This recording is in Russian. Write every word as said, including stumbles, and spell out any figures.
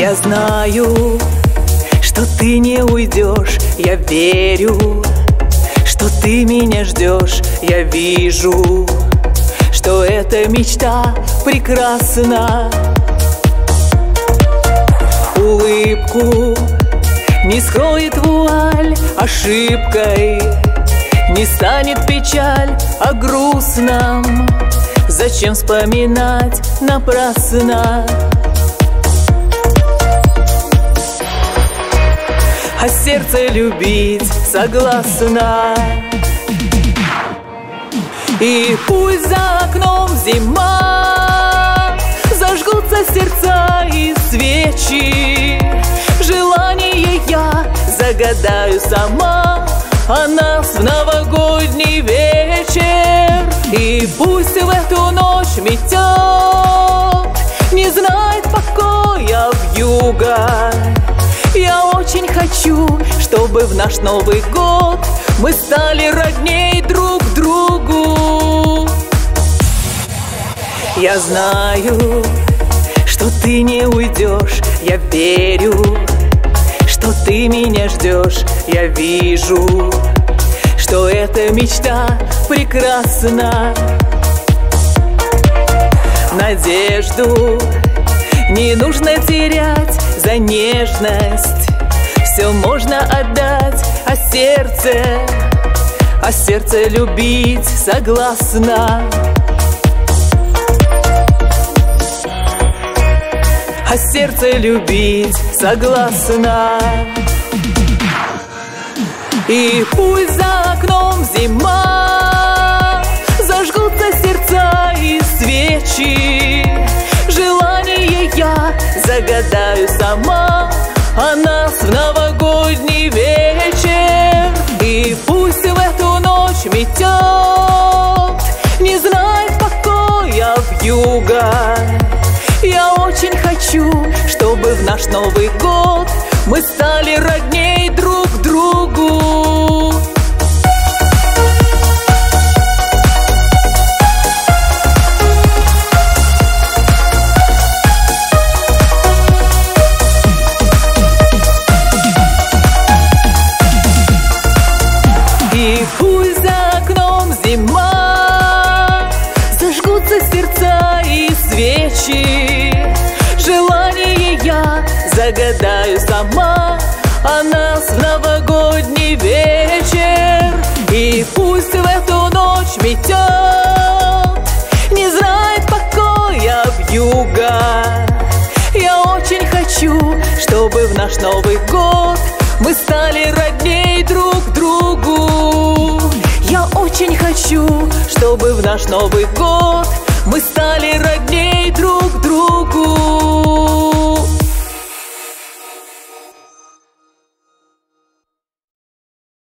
Я знаю, что ты не уйдешь, я верю, что ты меня ждешь, я вижу, что эта мечта прекрасна. Улыбку не скроет вуаль ошибкой, не станет печаль о грустном. Зачем вспоминать напрасно? А сердце любить согласно. И пусть за окном зима, зажгутся сердца и свечи. Желание я загадаю сама о нас в новогодний вечер. И пусть в эту ночь метет, не знает покоя вьюга. Я очень хочу, чтобы в наш Новый год мы стали родней друг другу. Я знаю, что ты не уйдешь, я верю, что ты меня ждешь, я вижу, что эта мечта прекрасна. Надежду не нужно терять за нежность, все можно отдать, а сердце, а сердце любить согласно. А сердце любить согласно. И пусть за окном зима, зажгутся сердца и свечи. Желание я загадаю сама о нас в новогодний вечер. И пусть в эту ночь метет, не знает покоя вьюга. Я очень хочу, чтобы в наш Новый год мы стали родней друг другу. И пусть за окном зима, зажгутся сердца и свечи. Желание я загадаю сама о нас в новогодний вечер. И пусть в эту ночь метет, не знает покоя вьюга. Я очень хочу, чтобы в наш Новый год мы стали родней друг другу. Я очень хочу, чтобы в наш Новый год мы стали родней